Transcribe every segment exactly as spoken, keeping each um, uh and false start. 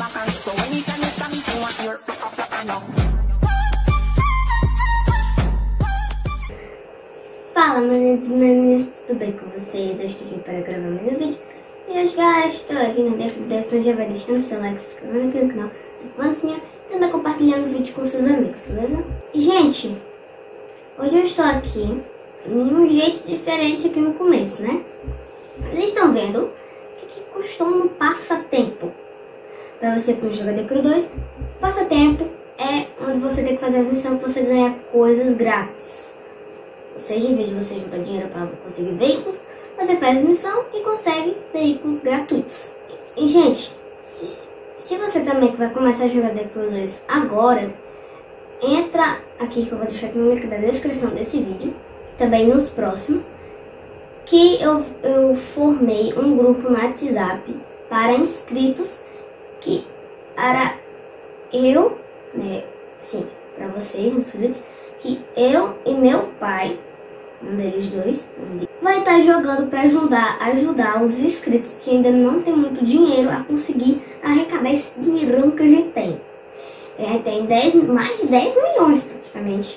Fala, maninhos e maninhas, tudo bem com vocês? Eu estou aqui para gravar mais um vídeo. E hoje, galera, estou aqui no Deco dez, então já vai deixando o seu like, se inscrevendo aqui no canal, ativando o sininho e também compartilhando o vídeo com seus amigos, beleza? E, gente, hoje eu estou aqui em um jeito diferente aqui no começo, né? Vocês estão vendo o que, que custou no passatempo? Para você que não joga The Crew dois, passatempo é onde você tem que fazer as missões que você ganha coisas grátis. Ou seja, em vez de você juntar dinheiro para conseguir veículos, você faz a missão e consegue veículos gratuitos. E, gente, se, se você também que vai começar a jogar The Crew dois agora, entra aqui que eu vou deixar aqui no link da descrição desse vídeo, também nos próximos, que eu, eu formei um grupo no WhatsApp para inscritos, que para eu, né, sim, para vocês inscritos, que eu e meu pai, um deles dois, um deles, vai estar jogando para ajudar, ajudar os inscritos que ainda não tem muito dinheiro a conseguir arrecadar esse dinheirão que a gente tem. A gente tem dez, mais de dez milhões praticamente.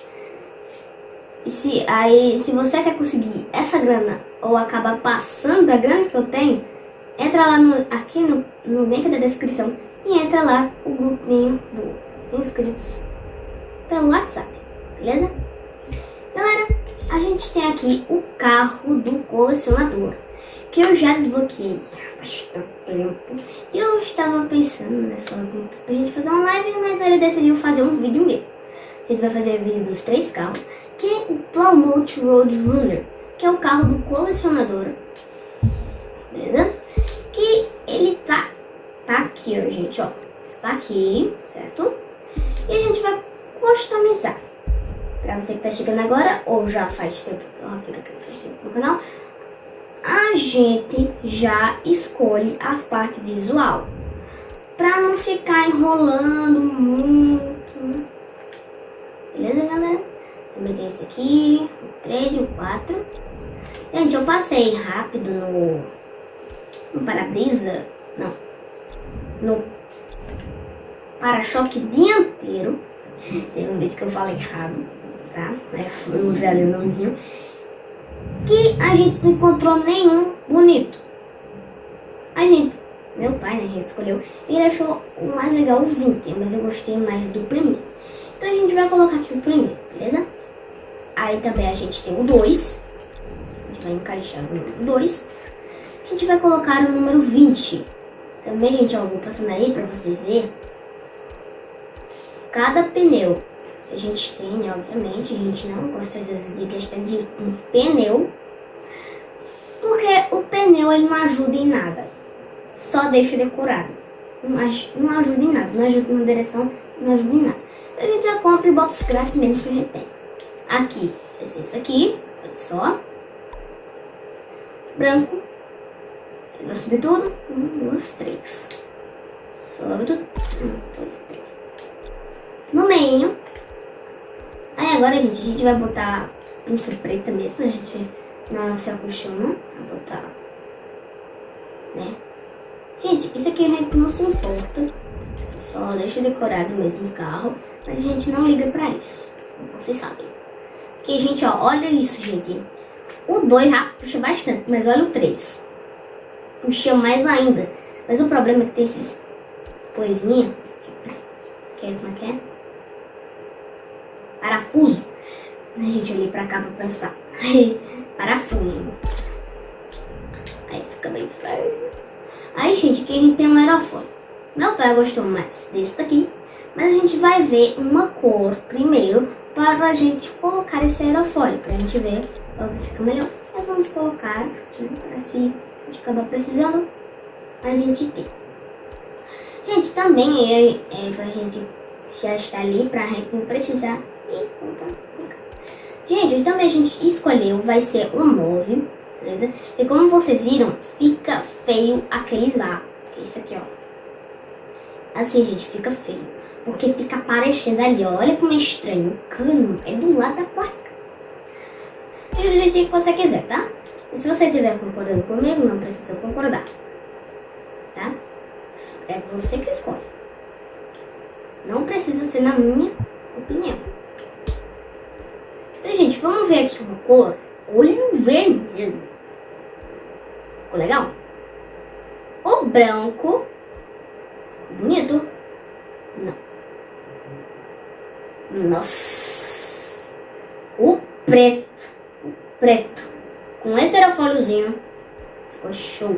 E se, aí, se você quer conseguir essa grana ou acabar passando da grana que eu tenho, entra lá no, aqui no, no link da descrição e entra lá o grupinho dos inscritos pelo WhatsApp, beleza? Galera, a gente tem aqui o carro do colecionador, que eu já desbloqueei há bastante tempo. E eu estava pensando, né, falando pra gente fazer uma live, mas ele decidiu fazer um vídeo mesmo. A gente vai fazer o vídeo dos três carros, que é o Plymouth Roadrunner, que é o carro do colecionador, beleza? Que ele tá, tá aqui, ó, gente, ó, está aqui, certo? E a gente vai customizar. Pra você que tá chegando agora, ou já faz tempo, ó, fica aqui, faz tempo no canal, a gente já escolhe as partes visual, pra não ficar enrolando muito, beleza, galera? Também tem esse aqui, o três e o quatro. Gente, eu passei rápido no, no para-brisa, não, no para-choque dianteiro. Teve um vídeo que eu falei errado, tá? Aí foi um velho nomezinho. Que a gente não encontrou nenhum bonito. A gente, meu pai, né, escolheu. Ele achou o mais legal o vinte, mas eu gostei mais do primeiro. Então a gente vai colocar aqui o primeiro, beleza? Aí também a gente tem o dois. A gente vai encaixar o número dois. A gente vai colocar o número vinte. Também, gente, ó, eu vou passando aí pra vocês verem. Cada pneu que a gente tem, né, obviamente, a gente não gosta às vezes de gastar dinheiro com pneu, porque o pneu ele não ajuda em nada, só deixa decorado, não, não ajuda em nada, não ajuda na direção, não ajuda em nada. Então a gente já compra e bota os scrap mesmo que a gente tem. Aqui, esse, esse aqui, olha só, branco, vai subir tudo, um, dois, três, sobe tudo, um, dois, três. No meio. Aí agora, gente, a gente vai botar pinça preta mesmo. A gente não se acostuma a botar, né? Gente, isso aqui a gente não se importa. Só deixa decorado mesmo o carro. Mas a gente não liga pra isso, como vocês sabem. Porque, gente, ó, olha isso, gente. O dois já puxa bastante, mas olha o três. Puxa mais ainda. Mas o problema é que tem esses coisinha. Que é, como é que é? Parafuso. Né, gente, eu olhei pra cá pra pensar. Parafuso. Aí fica bem estranho. Aí, gente, aqui a gente tem um aerofólio. Meu pai gostou mais desse daqui. Mas a gente vai ver uma cor primeiro para a gente colocar esse aerofólio. Pra gente ver o que fica melhor. Nós vamos colocar, né, para se a gente acabar precisando, a gente tem. Gente, também é, é pra gente já estar ali, pra gente não precisar. E colocar, colocar. Gente, também a gente escolheu, vai ser o nove, beleza? E como vocês viram, fica feio aquele lá. Que é esse aqui, ó. Assim, gente, fica feio. Porque fica aparecendo ali, ó. Olha como é estranho. O cano é do lado da placa. E do jeito que você quiser, tá? E se você estiver concordando comigo, não precisa concordar. Tá? É, É você que escolhe. Não precisa ser na minha opinião. Então, gente, vamos ver aqui uma cor. Olho vermelho. Ficou legal? O branco. Bonito. Não. Nossa. O preto. O preto. Com esse aerofóliozinho. Ficou show.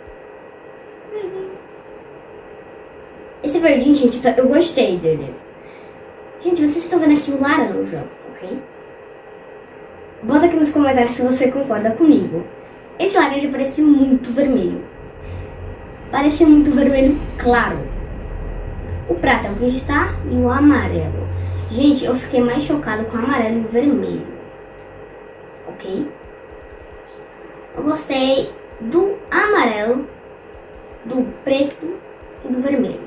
Esse verdinho, gente, eu gostei dele. Gente, vocês estão vendo aqui o laranja, ok? Bota aqui nos comentários se você concorda comigo. Esse laranja parece muito vermelho. Parece muito vermelho claro. O prata é o que está e o amarelo. Gente, eu fiquei mais chocada com o amarelo e o vermelho. Ok? Eu gostei do amarelo, do preto e do vermelho.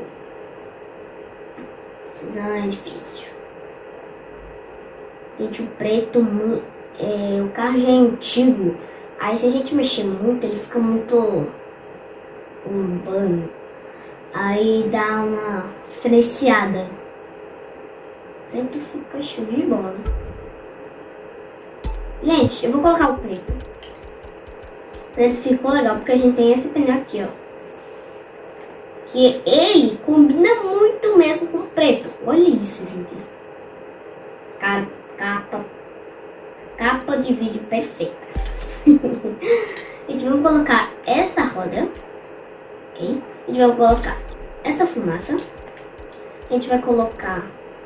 Decisão é difícil. Gente, o preto, é, o carro já é antigo. Aí se a gente mexer muito, ele fica muito urbano. Aí dá uma diferenciada. O preto fica show de bola. Gente, eu vou colocar o preto. O preto ficou legal porque a gente tem esse pneu aqui, ó. Que ele combina muito mesmo com o preto. Olha isso, gente. Capa. Capa de vídeo perfeita. A gente vai colocar essa roda. Ok? A gente vai colocar essa fumaça. A gente vai colocar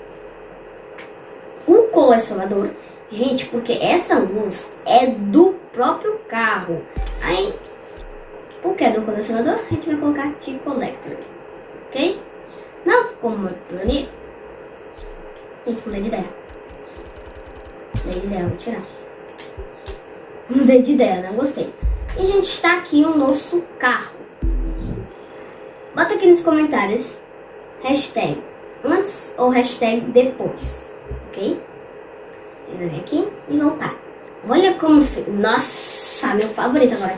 o colecionador. Gente, porque essa luz é do próprio carro. Aí, o que é do colecionador? A gente vai colocar T-Collector. Ok? Não ficou muito bonito. Gente, mudei de ideia. Mudei de ideia, vou tirar. Mudei de ideia, não gostei. E, gente, está aqui o nosso carro. Bota aqui nos comentários hashtag antes ou hashtag depois. Ok? Eu vou vir aqui e voltar. Olha como fica. Nossa, meu favorito agora.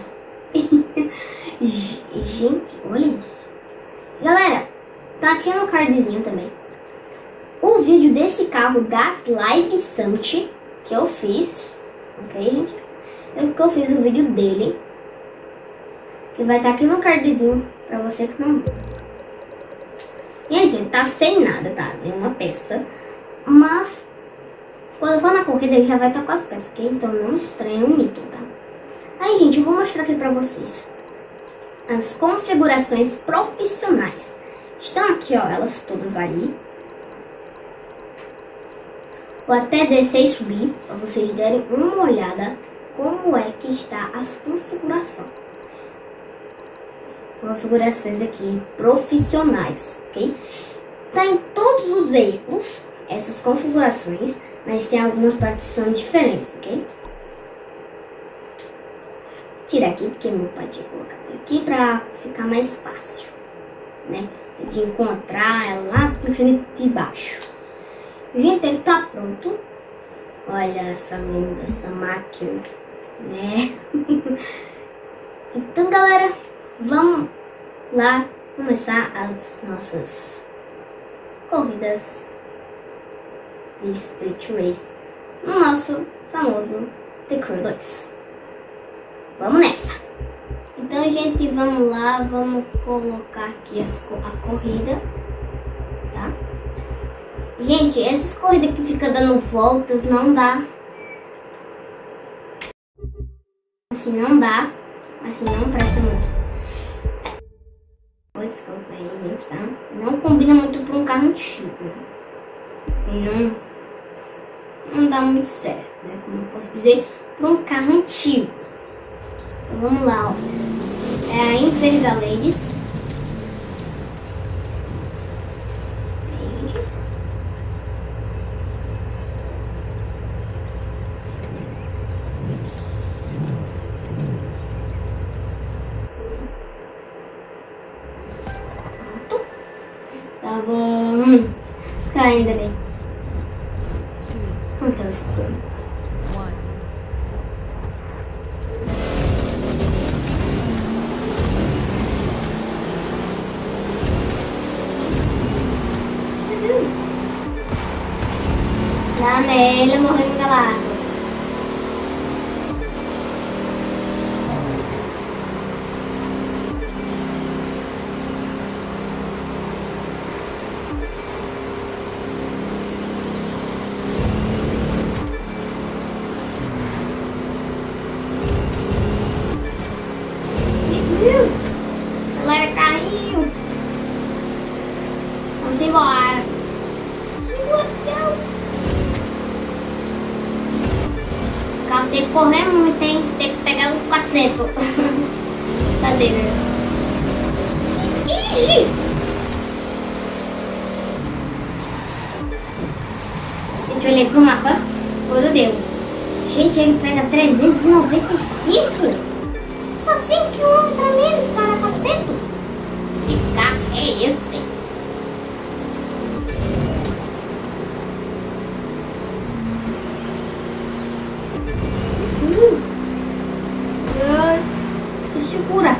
Gente, olha isso. Galera, tá aqui no cardzinho também o vídeo desse carro das Live Sant que eu fiz. Ok, gente? Eu, que eu fiz o vídeo dele. Que vai estar tá aqui no cardzinho pra você que não viu. Gente, ele tá sem nada, tá? É uma peça. Mas quando eu for na corrida ele já vai estar tá com as peças, ok? Então não estranha o mito, tá? Aí, gente, eu vou mostrar aqui pra vocês as configurações profissionais. Estão aqui, ó, elas todas aí. Vou até descer e subir pra vocês derem uma olhada como é que está as configurações. Configurações aqui profissionais, ok? Tá em todos os veículos essas configurações, mas tem algumas partes que são diferentes, ok? Tirar aqui, porque meu pai tinha colocado aqui pra ficar mais fácil, né? De encontrar ela lá no canto de baixo. Gente, ele tá pronto. Olha essa linda, essa máquina, né? Então, galera, vamos lá começar as nossas corridas de Street Race no nosso famoso The Crew dois. Vamos nessa! Então, gente, vamos lá, vamos colocar aqui as, a corrida, tá? Gente, essas corridas que fica dando voltas não dá. Assim não dá, assim não presta muito. Desculpa aí, gente, tá? Não combina muito para um carro antigo, né? Não, não dá muito certo, né? Como eu posso dizer, para um carro antigo. Então, vamos lá, ó. É a Invergaledes. Tá bom. Caindo ali. Não tá escuro. A Amélia morreu engalada. Acelera, carrinho. Vamos embora. O carro tem que correr muito, hein? Tem que pegar uns quatrocentos. Cadê? Ixi! Gente, eu olhei pro mapa. Quando deu. Gente, ele pega trezentos e noventa e cinco. Só cinco quilômetros a menos para quatrocentos. Que carro é esse? Uh. Uh. Se segura.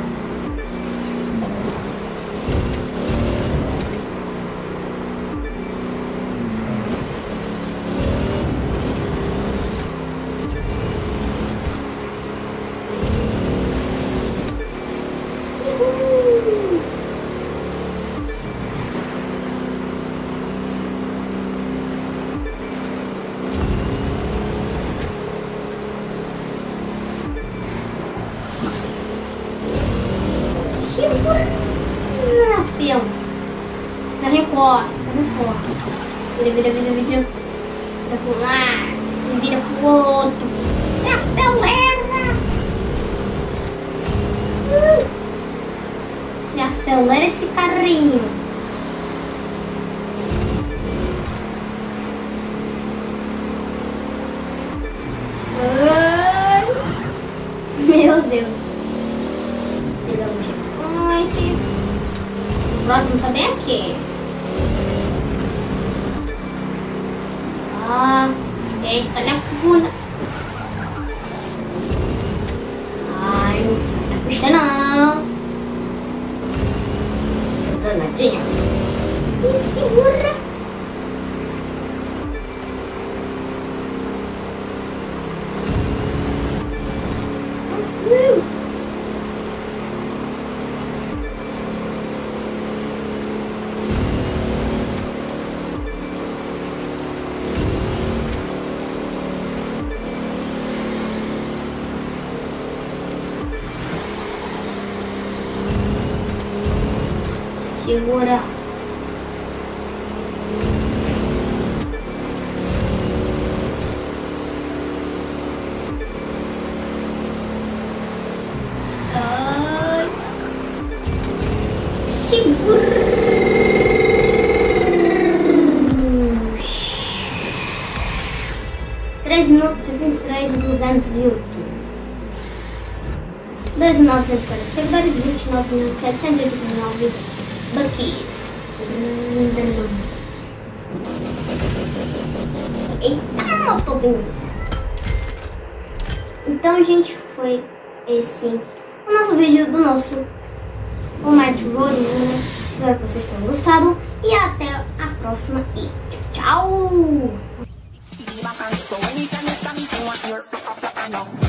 Ah, peão. Carrinho corre, carrinho corre. Vira, vira, vira, vira. Vira pro lado, vira pro outro. Acelera! Uh. E acelera esse carrinho. Ai. Meu Deus. O próximo tá bem aqui. Ah, eita, tá na funda. Ai, não sai da pista não. Danadinha. Me segura. Uh. Segura. Ai. Segura. três minutos e vinte e três, duzentos e oito. dois mil novecentos e quarenta seguidores, vinte e nove mil setecentos e oitenta e nove buckies. Eita, motorzinho. Então, gente, foi esse o nosso vídeo do nosso Walmart Road. Espero que vocês tenham gostado. E até a próxima. E tchau, tchau.